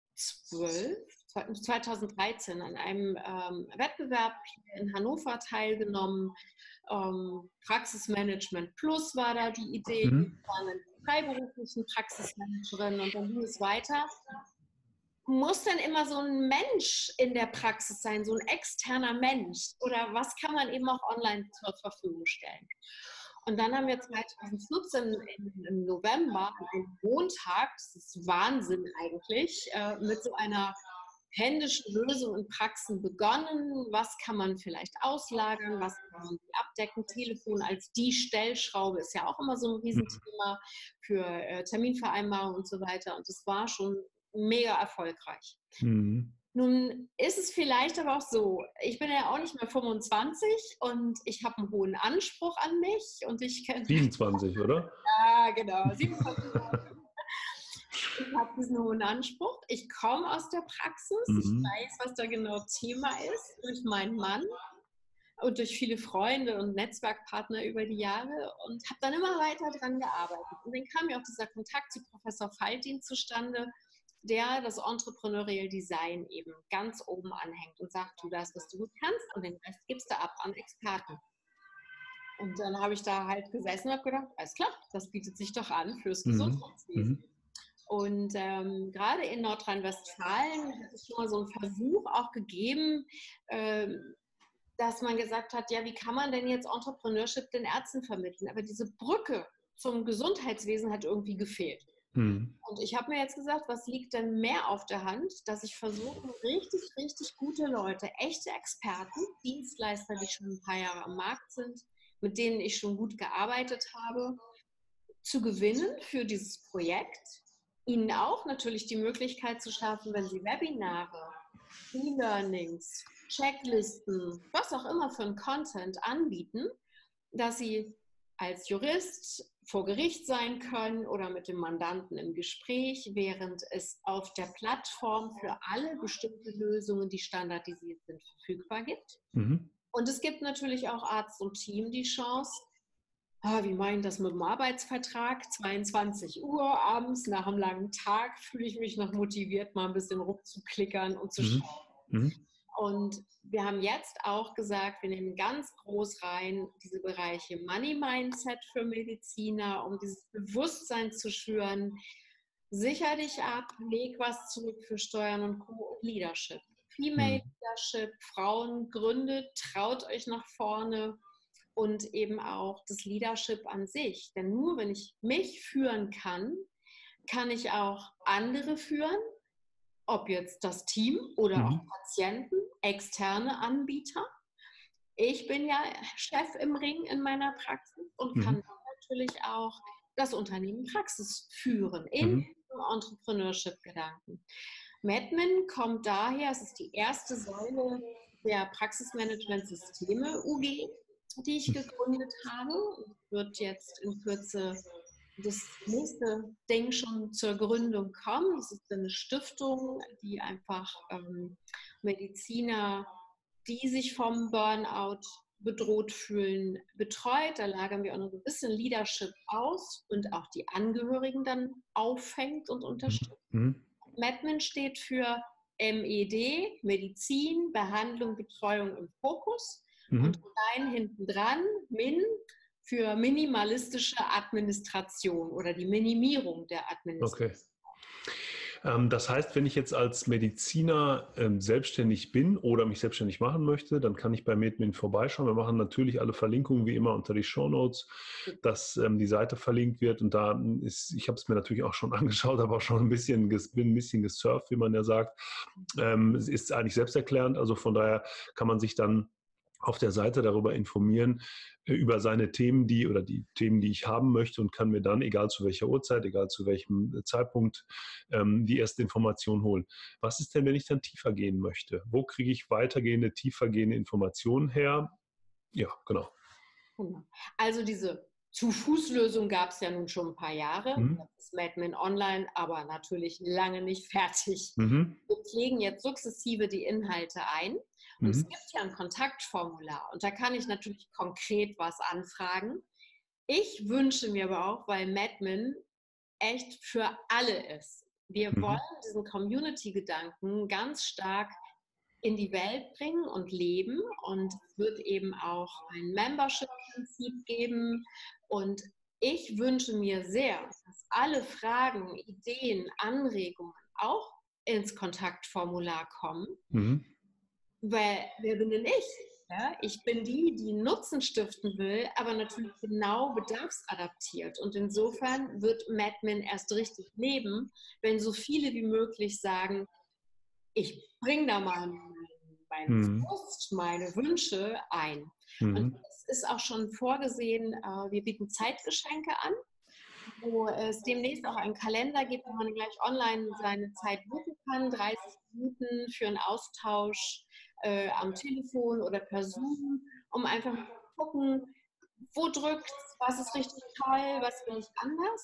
zweitausenddreizehn an einem ähm, Wettbewerb in Hannover teilgenommen. Ähm, Praxismanagement Plus war da die Idee. Mhm. Ich war eine freiberufliche Praxismanagerin und dann ging es weiter. Muss denn immer so ein Mensch in der Praxis sein, so ein externer Mensch? Oder was kann man eben auch online zur Verfügung stellen? Und dann haben wir zweitausendvierzehn im November, am Montag, das ist Wahnsinn eigentlich, äh, mit so einer händischen Lösung in Praxen begonnen. Was kann man vielleicht auslagern? Was kann man abdecken? Telefon als die Stellschraube ist ja auch immer so ein Riesenthema für äh, Terminvereinbarungen und so weiter. Und das war schon mega erfolgreich. Mhm. Nun ist es vielleicht aber auch so, ich bin ja auch nicht mehr fünfundzwanzig und ich habe einen hohen Anspruch an mich und ich könnte... siebenundzwanzig, oder? Ja, genau, siebenundzwanzig. Ich habe diesen hohen Anspruch. Ich komme aus der Praxis. Mhm. Ich weiß, was da genau Thema ist, durch meinen Mann und durch viele Freunde und Netzwerkpartner über die Jahre und habe dann immer weiter dran gearbeitet. Und dann kam ja auch dieser Kontakt zu Professor Faltin zustande, der das Entrepreneurial Design eben ganz oben anhängt und sagt, du das, was du gut kannst und den Rest gibst du ab an Experten. Und dann habe ich da halt gesessen und habe gedacht, alles klar, das bietet sich doch an fürs Gesundheitswesen. Mhm. Und ähm, gerade in Nordrhein-Westfalen hat es schon mal so einen Versuch auch gegeben, ähm, dass man gesagt hat, ja, wie kann man denn jetzt Entrepreneurship den Ärzten vermitteln? Aber diese Brücke zum Gesundheitswesen hat irgendwie gefehlt. Mhm. Und ich habe mir jetzt gesagt, was liegt denn mehr auf der Hand, dass ich versuche, richtig, richtig gute Leute, echte Experten, Dienstleister, die schon ein paar Jahre am Markt sind, mit denen ich schon gut gearbeitet habe, zu gewinnen für dieses Projekt. Ihnen auch natürlich die Möglichkeit zu schaffen, wenn Sie Webinare, E-Learnings, Checklisten, was auch immer für ein Content anbieten, dass Sie als Jurist vor Gericht sein können oder mit dem Mandanten im Gespräch, während es auf der Plattform für alle bestimmte Lösungen, die standardisiert sind, verfügbar gibt. Mhm. Und es gibt natürlich auch Arzt und Team die Chance, ah, wie meinen das mit dem Arbeitsvertrag, zweiundzwanzig Uhr abends nach einem langen Tag fühle ich mich noch motiviert, mal ein bisschen rumzuklickern und zu Mhm. schauen. Mhm. Und wir haben jetzt auch gesagt, wir nehmen ganz groß rein diese Bereiche Money Mindset für Mediziner, um dieses Bewusstsein zu schüren. Sicher dich ab, leg was zurück für Steuern und Co. und Leadership. Female Mhm. Leadership, Frauen gründet, traut euch nach vorne und eben auch das Leadership an sich. Denn nur wenn ich mich führen kann, kann ich auch andere führen, ob jetzt das Team oder auch Mhm. Patienten, externe Anbieter. Ich bin ja Chef im Ring in meiner Praxis und kann Mhm. dann natürlich auch das Unternehmen Praxis führen in Mhm. Entrepreneurship-Gedanken. Medmin kommt daher, es ist die erste Säule der Praxismanagement-Systeme U G, die ich gegründet habe. Und wird jetzt in Kürze das nächste Ding schon zur Gründung kommen. Das ist eine Stiftung, die einfach ähm, Mediziner, die sich vom Burnout bedroht fühlen, betreut. Da lagern wir auch noch ein bisschen Leadership aus und auch die Angehörigen dann auffängt und unterstützt. Mhm. Medmin steht für M E D, Medizin, Behandlung, Betreuung im Fokus. Und Mhm. klein hinten dran, Min, für minimalistische Administration oder die Minimierung der Administration. Okay. Ähm, das heißt, wenn ich jetzt als Mediziner ähm, selbstständig bin oder mich selbstständig machen möchte, dann kann ich bei Medmin vorbeischauen. Wir machen natürlich alle Verlinkungen wie immer unter die Shownotes, dass ähm, die Seite verlinkt wird. Und da ist, ich habe es mir natürlich auch schon angeschaut, aber auch schon ein bisschen, bin ein bisschen gesurft, wie man ja sagt. Ähm, es ist eigentlich selbsterklärend. Also von daher kann man sich dann auf der Seite darüber informieren, äh, über seine Themen, die oder die Themen, die ich haben möchte und kann mir dann, egal zu welcher Uhrzeit, egal zu welchem Zeitpunkt, ähm, die erste Information holen. Was ist denn, wenn ich dann tiefer gehen möchte? Wo kriege ich weitergehende, tiefergehende Informationen her? Ja, genau. Genau. Also diese Zu-Fuß-Lösung gab es ja nun schon ein paar Jahre. Mhm. Das ist Madman Online, aber natürlich lange nicht fertig. Mhm. Wir pflegen jetzt sukzessive die Inhalte ein. Und es Mhm. gibt ja ein Kontaktformular. Und da kann ich natürlich konkret was anfragen. Ich wünsche mir aber auch, weil Madman echt für alle ist. Wir wollen Mhm. diesen Community-Gedanken ganz stark in die Welt bringen und leben. Und es wird eben auch ein Membership-Prinzip geben. Und ich wünsche mir sehr, dass alle Fragen, Ideen, Anregungen auch ins Kontaktformular kommen. Mhm. Weil wer bin denn ich? Ja, ich bin die, die Nutzen stiften will, aber natürlich genau bedarfsadaptiert. Und insofern wird Madman erst richtig leben, wenn so viele wie möglich sagen, ich bringe da mal meinen Mhm. Frust, meine Wünsche ein. Und Mhm. es ist auch schon vorgesehen, äh, wir bieten Zeitgeschenke an, wo es demnächst auch einen Kalender gibt, wo man gleich online seine Zeit buchen kann, dreißig Minuten für einen Austausch äh, am Telefon oder per Zoom, um einfach mal zu gucken, wo drückt es, was ist richtig toll, was will ich anders.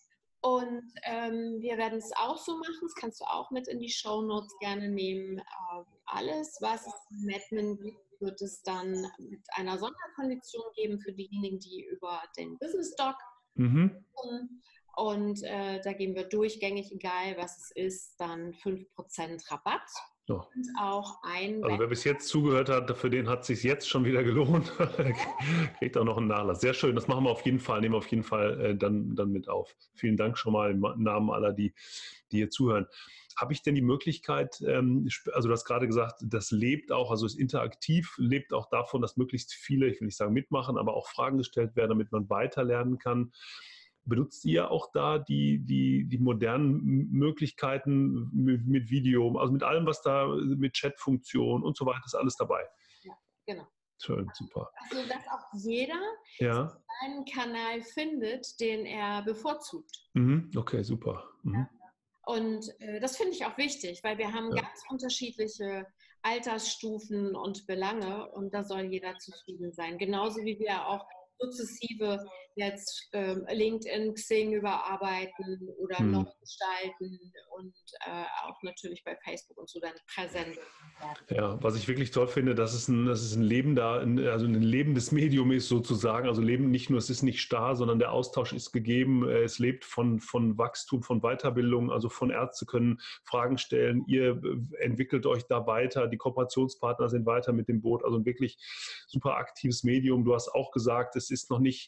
Und ähm, wir werden es auch so machen, das kannst du auch mit in die Shownotes gerne nehmen. Äh, alles, was es in Madman gibt, wird es dann mit einer Sonderkondition geben für diejenigen, die über den Business Doc Mhm. kommen. Und äh, da geben wir durchgängig, egal was es ist, dann fünf Prozent Rabatt. So. Und auch ein Also wer bis jetzt zugehört hat, für den hat es sich jetzt schon wieder gelohnt. Kriegt auch noch einen Nachlass. Sehr schön, das machen wir auf jeden Fall, nehmen wir auf jeden Fall äh, dann, dann mit auf. Vielen Dank schon mal im Namen aller, die, die hier zuhören. Habe ich denn die Möglichkeit, ähm, also du hast gerade gesagt, das lebt auch, also ist interaktiv, lebt auch davon, dass möglichst viele, ich will nicht sagen mitmachen, aber auch Fragen gestellt werden, damit man weiterlernen kann. Benutzt ihr auch da die, die, die modernen Möglichkeiten mit, mit Video, also mit allem, was da mit Chatfunktion und so weiter ist alles dabei? Ja, genau. Schön, super. Also, dass auch jeder ja. einen Kanal findet, den er bevorzugt. Mhm. Okay, super. Mhm. Ja. Und äh, das finde ich auch wichtig, weil wir haben ja. ganz unterschiedliche Altersstufen und Belange und da soll jeder zufrieden sein. Genauso wie wir auch sukzessive jetzt ähm, LinkedIn, Xing überarbeiten oder hm. neu gestalten und äh, auch natürlich bei Facebook und so dann präsent werden. Ja, was ich wirklich toll finde, dass es ein, dass es ein lebender, also ein lebendes Medium ist sozusagen. Also Leben nicht nur, es ist nicht starr, sondern der Austausch ist gegeben. Es lebt von, von Wachstum, von Weiterbildung, also von Ärzte können Fragen stellen. Ihr entwickelt euch da weiter. Die Kooperationspartner sind weiter mit dem Boot. Also ein wirklich super aktives Medium. Du hast auch gesagt, es ist noch nicht,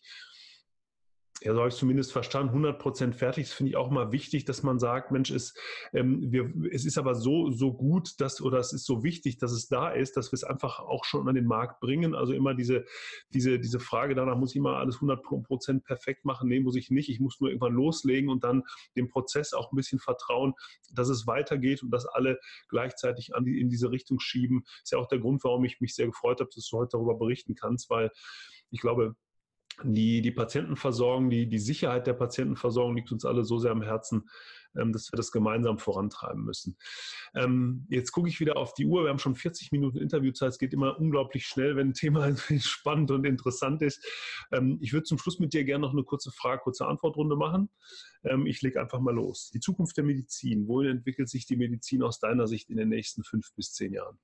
ja, so habe ich es zumindest verstanden, hundert Prozent fertig. Das finde ich auch mal wichtig, dass man sagt, Mensch, es, ähm, wir, es ist aber so, so gut, dass, oder es ist so wichtig, dass es da ist, dass wir es einfach auch schon an den Markt bringen. Also immer diese, diese, diese Frage danach, muss ich immer alles hundert Prozent perfekt machen? Nee, muss ich nicht. Ich muss nur irgendwann loslegen und dann dem Prozess auch ein bisschen vertrauen, dass es weitergeht und dass alle gleichzeitig an die, in diese Richtung schieben. Ist ja auch der Grund, warum ich mich sehr gefreut habe, dass du heute darüber berichten kannst, weil ich glaube, Die, die Patientenversorgung, die, die Sicherheit der Patientenversorgung liegt uns alle so sehr am Herzen, ähm, dass wir das gemeinsam vorantreiben müssen. Ähm, jetzt gucke ich wieder auf die Uhr. Wir haben schon vierzig Minuten Interviewzeit. Es geht immer unglaublich schnell, wenn ein Thema spannend und interessant ist. Ähm, ich würde zum Schluss mit dir gerne noch eine kurze Frage, kurze Antwortrunde machen. Ähm, ich lege einfach mal los. Die Zukunft der Medizin. Wohin entwickelt sich die Medizin aus deiner Sicht in den nächsten fünf bis zehn Jahren?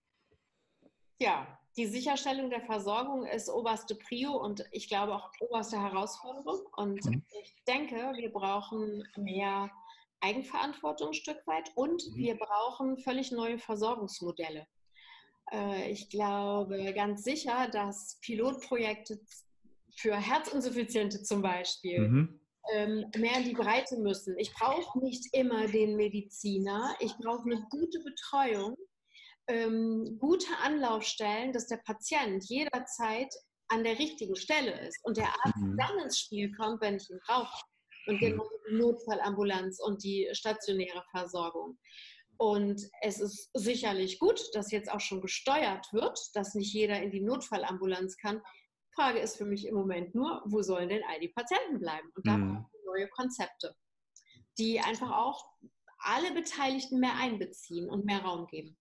Ja, die Sicherstellung der Versorgung ist oberste Prio und ich glaube auch oberste Herausforderung. Und mhm. ich denke, wir brauchen mehr Eigenverantwortung ein Stück weit und mhm. wir brauchen völlig neue Versorgungsmodelle. Äh, ich glaube ganz sicher, dass Pilotprojekte für Herzinsuffiziente zum Beispiel mhm. ähm, mehr in die Breite müssen. Ich brauche nicht immer den Mediziner, ich brauche eine gute Betreuung. Ähm, gute Anlaufstellen, dass der Patient jederzeit an der richtigen Stelle ist und der Arzt mhm. dann ins Spiel kommt, wenn ich ihn brauche. Und genau die Notfallambulanz und die stationäre Versorgung. Und es ist sicherlich gut, dass jetzt auch schon gesteuert wird, dass nicht jeder in die Notfallambulanz kann. Frage ist für mich im Moment nur, wo sollen denn all die Patienten bleiben? Und da brauchen wir neue Konzepte, die einfach auch alle Beteiligten mehr einbeziehen und mehr Raum geben.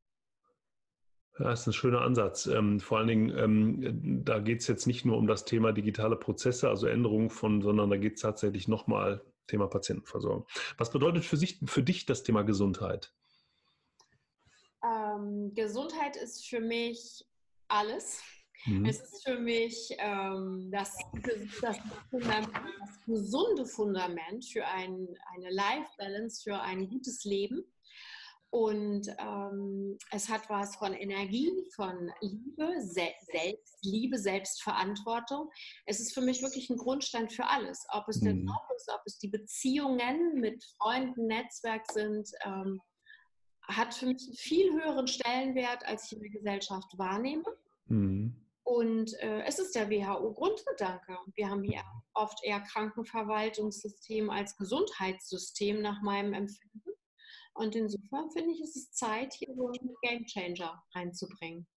Ja, das ist ein schöner Ansatz. Ähm, vor allen Dingen, ähm, da geht es jetzt nicht nur um das Thema digitale Prozesse, also Änderungen von, sondern da geht es tatsächlich nochmal Thema Patientenversorgung. Was bedeutet für, sich, für dich das Thema Gesundheit? Ähm, Gesundheit ist für mich alles. Mhm. Es ist für mich ähm, das, das, Fundament, das gesunde Fundament für ein, eine Life-Balance, für ein gutes Leben. Und ähm, es hat was von Energie, von Liebe, Se- Selbstliebe, Selbstverantwortung. Es ist für mich wirklich ein Grundstein für alles. Ob es der Job ist, ob es die Beziehungen mit Freunden, Netzwerk sind, ähm, hat für mich einen viel höheren Stellenwert, als ich in der Gesellschaft wahrnehme. Mhm. Und äh, es ist der W H O-Grundgedanke. Wir haben hier oft eher Krankenverwaltungssystem als Gesundheitssystem nach meinem Empfinden. Und insofern finde ich, ist es Zeit, hier so einen Gamechanger reinzubringen.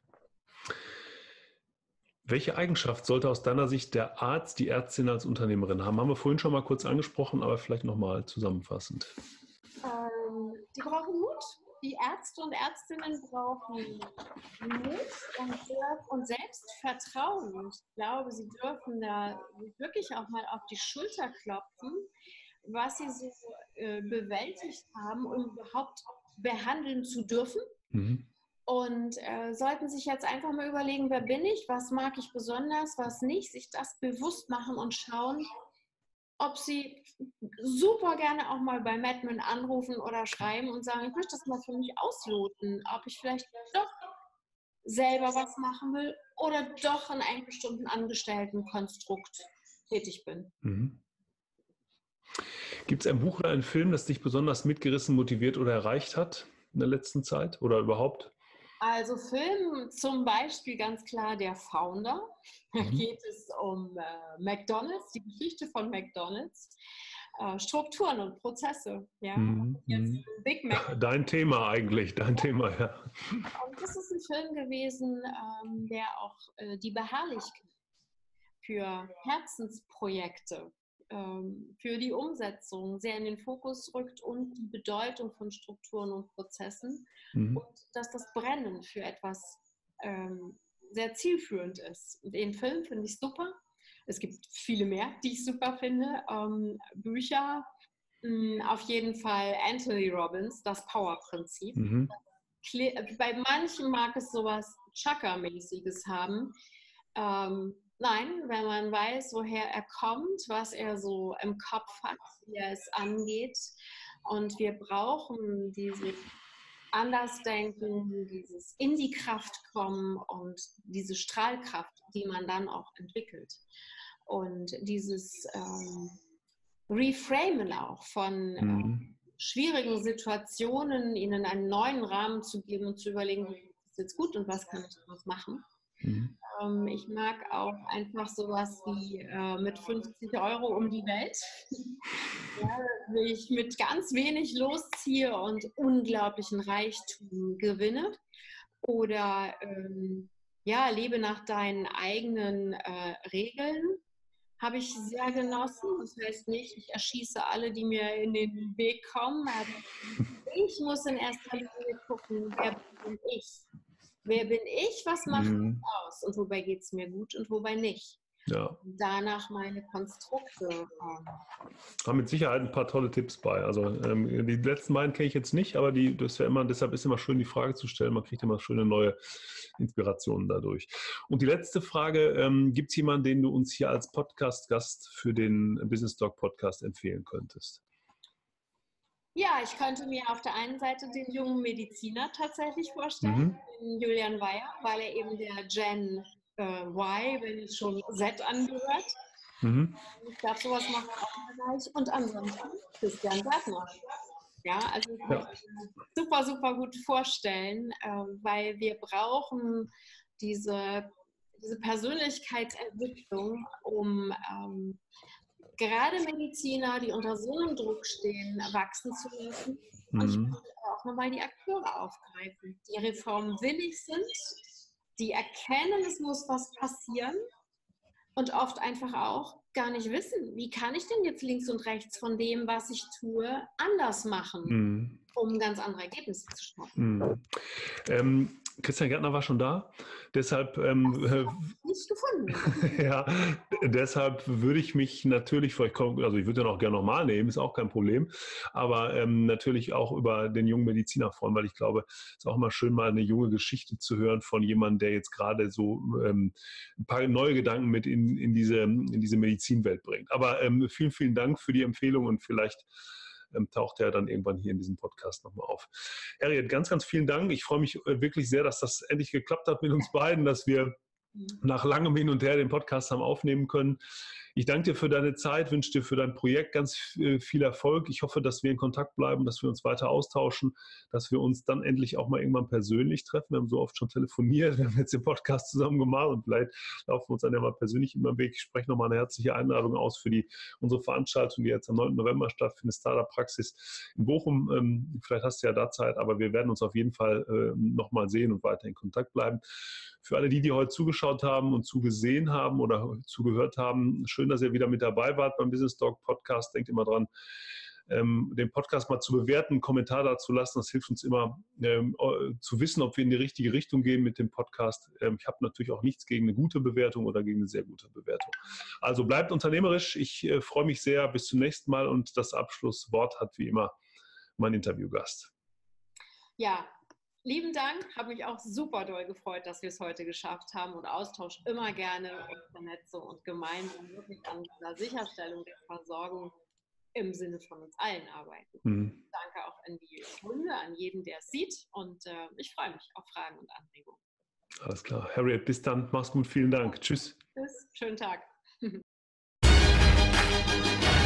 Welche Eigenschaft sollte aus deiner Sicht der Arzt, die Ärztin als Unternehmerin haben? Haben wir vorhin schon mal kurz angesprochen, aber vielleicht nochmal zusammenfassend. Ähm, die brauchen Mut. Die Ärzte und Ärztinnen brauchen Mut und, und Selbstvertrauen. Ich glaube, sie dürfen da wirklich auch mal auf die Schulter klopfen, was sie so äh, bewältigt haben, um überhaupt behandeln zu dürfen. Mhm. Und äh, sollten sich jetzt einfach mal überlegen, wer bin ich, was mag ich besonders, was nicht, sich das bewusst machen und schauen, ob sie super gerne auch mal bei Madman anrufen oder schreiben und sagen, ich möchte das mal für mich ausloten, ob ich vielleicht doch selber was machen will oder doch in einem bestimmten Angestelltenkonstrukt tätig bin. Mhm. Gibt es ein Buch oder einen Film, das dich besonders mitgerissen, motiviert oder erreicht hat in der letzten Zeit oder überhaupt? Also Film, zum Beispiel ganz klar der Founder. Da Mhm. geht es um äh, McDonald's, die Geschichte von McDonald's, äh, Strukturen und Prozesse. Ja? Mhm. Jetzt Mhm. Big Mac. Dein Thema eigentlich, dein Thema, ja. Und das ist ein Film gewesen, ähm, der auch äh, die Beharrlichkeit für Herzensprojekte, ähm, für die Umsetzung sehr in den Fokus rückt und die Bedeutung von Strukturen und Prozessen Mhm. und dass das Brennen für etwas ähm, sehr zielführend ist. Den Film finde ich super. Es gibt viele mehr, die ich super finde. Ähm, Bücher, mh, auf jeden Fall Anthony Robbins, das Power-Prinzip. Mhm. Bei manchen mag es sowas Chakra-mäßiges haben. Ähm, nein, wenn man weiß, woher er kommt, was er so im Kopf hat, wie er es angeht. Und wir brauchen dieses Andersdenken, dieses in die Kraft kommen und diese Strahlkraft, die man dann auch entwickelt. Und dieses ähm, Reframen auch von äh, Mhm. schwierigen Situationen, ihnen einen neuen Rahmen zu geben und zu überlegen, was ist jetzt gut und was kann ich daraus machen. Mhm. Ähm, ich mag auch einfach sowas wie äh, mit fünfzig Euro um die Welt. Ja, wie ich mit ganz wenig losziehe und unglaublichen Reichtum gewinne. Oder ähm, ja, lebe nach deinen eigenen äh, Regeln. Habe ich sehr genossen. Das heißt nicht, ich erschieße alle, die mir in den Weg kommen. Aber ich muss in erster Linie gucken, wer bin ich? Wer bin ich? Was macht mich Mhm. aus? Und wobei geht es mir gut und wobei nicht? Ja. Danach meine Konstrukte. Ähm, Haben mit Sicherheit ein paar tolle Tipps bei. Also ähm, die letzten beiden kenne ich jetzt nicht, aber die, das ist ja immer, deshalb ist immer schön, die Frage zu stellen. Man kriegt immer schöne neue Inspirationen dadurch. Und die letzte Frage, ähm, gibt es jemanden, den du uns hier als Podcast-Gast für den Business Talk Podcast empfehlen könntest? Ja, ich könnte mir auf der einen Seite den jungen Mediziner tatsächlich vorstellen, Mhm. den Julian Weyer, weil er eben der Gen äh, Y, wenn nicht schon Z angehört. Mhm. Ich glaube, sowas macht er auch im Bereich. Und ansonsten Christian Gärtner. Ja, also ich kann Ja. mir super, super gut vorstellen, äh, weil wir brauchen diese, diese Persönlichkeitsentwicklung, um ähm, gerade Mediziner, die unter so einem Druck stehen, wachsen zu lassen. Und ich Mhm. möchte auch nochmal die Akteure aufgreifen, die reformwillig sind, die erkennen, es muss was passieren und oft einfach auch gar nicht wissen, wie kann ich denn jetzt links und rechts von dem, was ich tue, anders machen, Mhm. um ganz andere Ergebnisse zu schaffen. Mhm. Ähm, Christian Gärtner war schon da, deshalb ähm, Das habe ich nicht gefunden. ja, deshalb würde ich mich natürlich, vielleicht kommen, also ich würde den auch gerne nochmal nehmen, ist auch kein Problem, aber ähm, natürlich auch über den jungen Mediziner freuen, weil ich glaube, es ist auch mal schön, mal eine junge Geschichte zu hören von jemandem, der jetzt gerade so ähm, ein paar neue Gedanken mit in, in, diese, in diese Medizinwelt bringt. Aber ähm, vielen, vielen Dank für die Empfehlung und vielleicht ähm, taucht er dann irgendwann hier in diesem Podcast nochmal auf. Harriet, ganz, ganz vielen Dank. Ich freue mich äh, wirklich sehr, dass das endlich geklappt hat mit uns beiden, dass wir nach langem Hin und Her den Podcast haben aufnehmen können. Ich danke dir für deine Zeit, wünsche dir für dein Projekt ganz viel Erfolg. Ich hoffe, dass wir in Kontakt bleiben, dass wir uns weiter austauschen, dass wir uns dann endlich auch mal irgendwann persönlich treffen. Wir haben so oft schon telefoniert, wir haben jetzt den Podcast zusammen gemacht und vielleicht laufen wir uns dann ja mal persönlich immer im Weg. Ich spreche nochmal eine herzliche Einladung aus für die, unsere Veranstaltung, die jetzt am neunten November stattfindet, Startup-Praxis in Bochum. Ähm, vielleicht hast du ja da Zeit, aber wir werden uns auf jeden Fall äh, nochmal sehen und weiter in Kontakt bleiben. Für alle die, die heute zugeschaut haben und zugesehen haben oder zugehört haben, schön, dass ihr wieder mit dabei wart beim Business Talk Podcast. Denkt immer dran, ähm, den Podcast mal zu bewerten, einen Kommentar dazu lassen. Das hilft uns immer ähm, zu wissen, ob wir in die richtige Richtung gehen mit dem Podcast. Ähm, ich habe natürlich auch nichts gegen eine gute Bewertung oder gegen eine sehr gute Bewertung. Also bleibt unternehmerisch. Ich äh, freue mich sehr. Bis zum nächsten Mal und das Abschlusswort hat wie immer mein Interviewgast. Ja, lieben Dank, habe mich auch super doll gefreut, dass wir es heute geschafft haben und Austausch immer gerne und Vernetzung und gemeinsam wirklich an dieser Sicherstellung der Versorgung im Sinne von uns allen arbeiten. Mhm. Danke auch an die Runde, an jeden, der es sieht und äh, ich freue mich auf Fragen und Anregungen. Alles klar. Harriet, bis dann. Mach's gut. Vielen Dank. Tschüss. Tschüss. Schönen Tag.